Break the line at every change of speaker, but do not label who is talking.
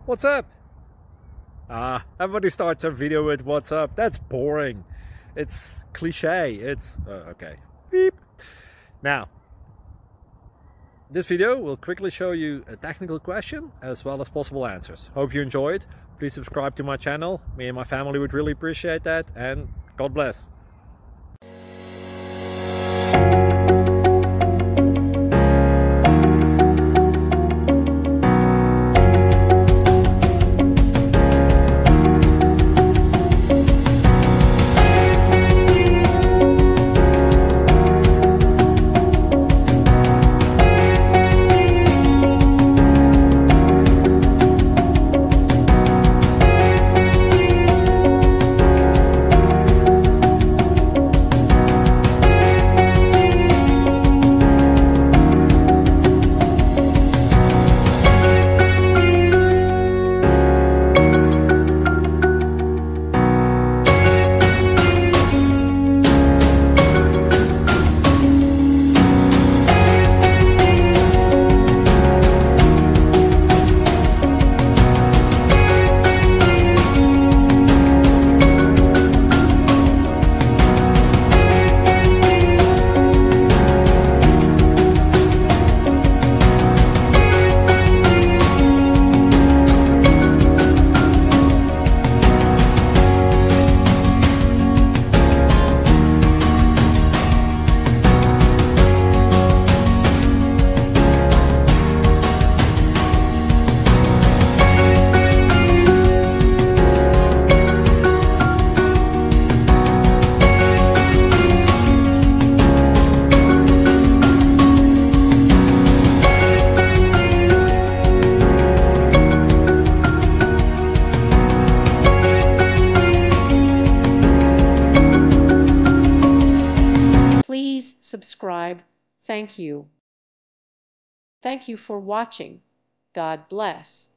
What's up? Everybody starts a video with what's up. That's boring. It's cliche. It's okay. Beep. Now, this video will quickly show you a technical question as well as possible answers. Hope you enjoyed. Please subscribe to my channel. Me and my family would really appreciate that, and God bless.
Please subscribe. Thank you. Thank you for watching. God bless.